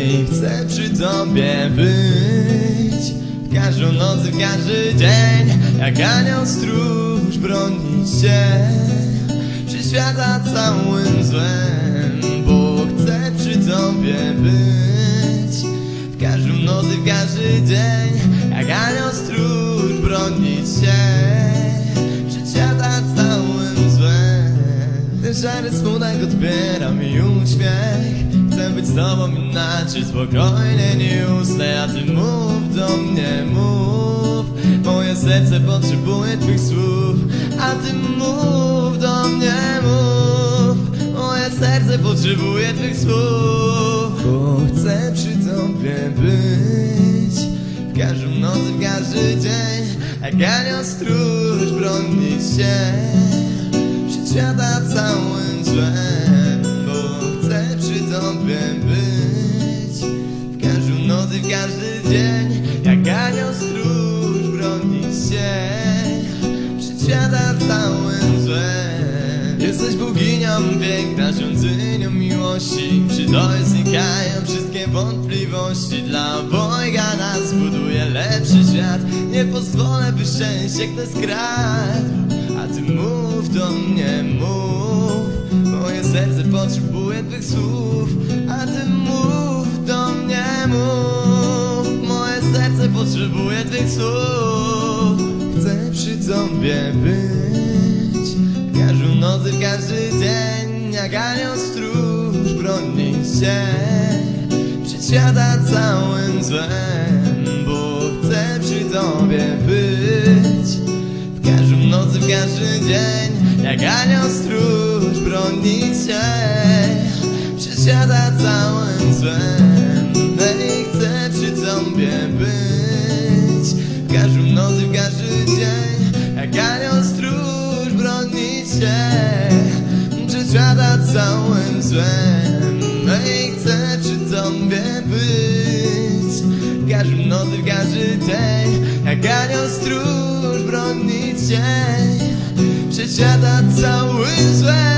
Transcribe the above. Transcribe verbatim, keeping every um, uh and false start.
i chcę przy tobie być. W każdą noc, w każdy dzień, jak anioł stróż bronić się przy świata całym złem, bo chcę przy tobie być. W każdą noc, w każdy dzień, jak anioł stróż bronić się przy świata całym złem. Ten szary smutek odbiera mi uśmiech. Chcę być z tobą inaczej, spokojnie nie usnę. A ty mów do mnie, mów. Moje serce potrzebuje twych słów. A ty mów do mnie, mów. Moje serce potrzebuje twych słów. Bo chcę przy tobie być. W każdą noc, w każdy dzień, jak anioł stróż bronić się przed świata całym złem, bo chcę przy tobie być. W każdą noc, w każdy dzień, jak anioł stróż bronić się przed świata całym złem. Jesteś boginią piękna, rządzynią miłości. Przy tobie znikają wszystkie wątpliwości. Dla obojga nas buduje lepszy świat. Nie pozwolę, by szczęście ktoś skradł. A ty mów do mnie, mów. Moje serce potrzebuje twych słów. A ty mów do mnie, mów. Moje serce potrzebuje twych słów. Chcę przy tobie być. W każdą noc, w każdy dzień, jak anioł stróż bronić się przed świata całym złem, bo chcę przy tobie być. W każdą noc, w każdy dzień, jak anioł stróż bronić się przed świata całym złem. Ej, chcę przy tobie być. W każdą noc, w każdy dzień, jak anioł stróż bronić się przed świata całym złem. Ej, chcę przy tobie być. W każdą noc, w każdy dzień, jak anioł stróż bronić się przed świata całym złem.